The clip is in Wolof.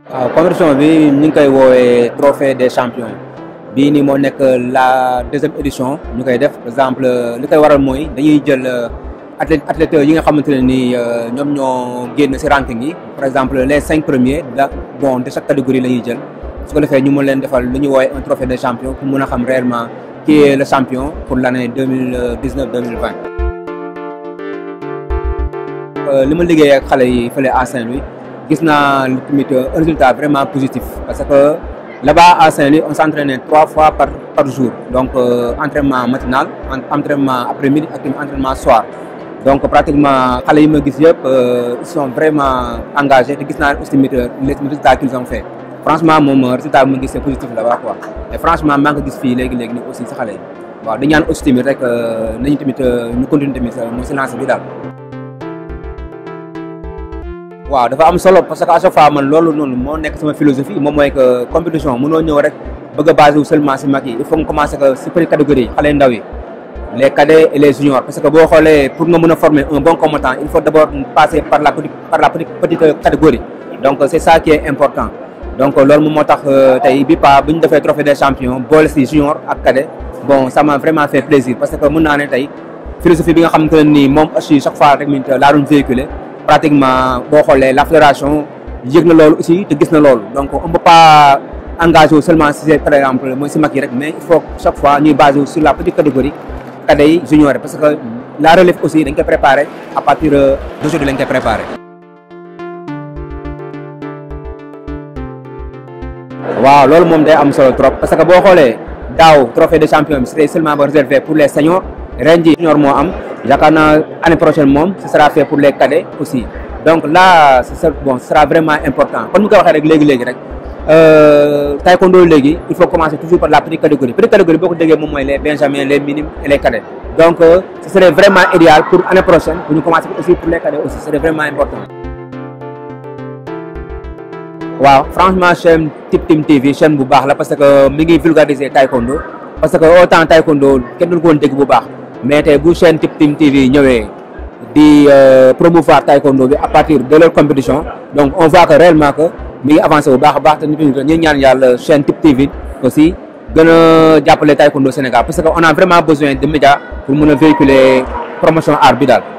waaw compétition bi ñu ngi koy woowee trophée des champions bii nii moo nekk la deuxième édition ñu koy def par exemple li koy waral mooy dañuy jël athlètes yi nga xamante ne nii ñoom ñoo génn ci ranking yi par exemple les 5 premiers de chaque catégorie la ñuy jël su ko defee ñu mën leen defal lu ñuy woowee un trophée des champions pour mën a xam réellement qui est le champion pour l'année 2019-2020. li ma liggéey ak xale yi fële à Saint-Louis gis naa tamit un résultat vraiment positif parce que là-bas à Saint-Louis on s'entraînait 3 fois par jour donc entraînement matinal entraînement après-midi ak entraînement soir donc pratiquement xale yi ma gis yëpp ils sont vraiment engagés te gis naa aussi tamit les résultats qu'ils ont fait franchement moom résultat bi ma gis c'est positif là-bas quoi et franchement maa ngi ko gis fii léegi ni aussi si xale yi waaw dañu ñaan aussi tamit rek nañu tamit ñu continuer tamit mooy si lancé bi daal. waaw dafa am solo parce que à chaque fois man loolu noonu moo nekk sama philosophie moom mooy que compétition mënoo ñëw rek bëgg a basé wu seulement si mag yi il faut nga commencer que si petite catégorie yi xale ndaw yi les cadets et les juniors parce que boo xoolee pour nga mën a former un bon combattant il faut d'abord passer par la petite catégorie donc c'est ça qui est important donc loolu moom moo tax tey bi bu ñu defee trophée des champions boole si junior ak cadet bon ça m'a vraiment fait plaisir parce que mën naa ne tey philosophie bi nga xamante ne nii moom aussi chaque fois rek laa doon véhiculer pratiquement boo xoolee la fédération yëg na loolu aussi te gis na loolu donc on peut pas engager seulement si par exemple mooy si mag yi rek mais il faut chaque fois ñuy basé sur la petite catégorie cadets yi juniors parce que la relève aussi dañ koy préparer à partir d'aujourd'hui lañ koy préparer. waaw loolu moom day am solo trop parce que boo xoolee daaw trophée de champion bi c'était seulement réservé pour les seniors ren ji junior moo am. yaakaar naa année prochaine moom ce sera fait pour les cadets aussi donc là ce sera vraiment important comme ni ko waxee rek léegi rek taekwondo léegi il faut commencer toujours par la petite catégorie boo ko déggee moom mooy les benjamins les minimes et les cadets donc ce serait vraiment idéal pour année prochaine pour ñu commencer aussi pour les cadets aussi ce serait vraiment important. waaw franchement chaîne Tip Team TV chaîne bu baax la parce que mi ngi vulgariser taekwondo parce que autant taekwondo kenn du ko woon dégg bu baax. mais tey bu chaîne Tip Team TV ñëwee di promouvoir taekwondo bi à partir de leur compétition donc on voit que réellement que mi ngi avancé bu baax a baax te ñu ñaan yàlla chaîne Tip TV aussi gën a jàppale taekwondo Sénégal parce que on a vraiment besoin de médias pour mën a véhiculer promotion art bi daal.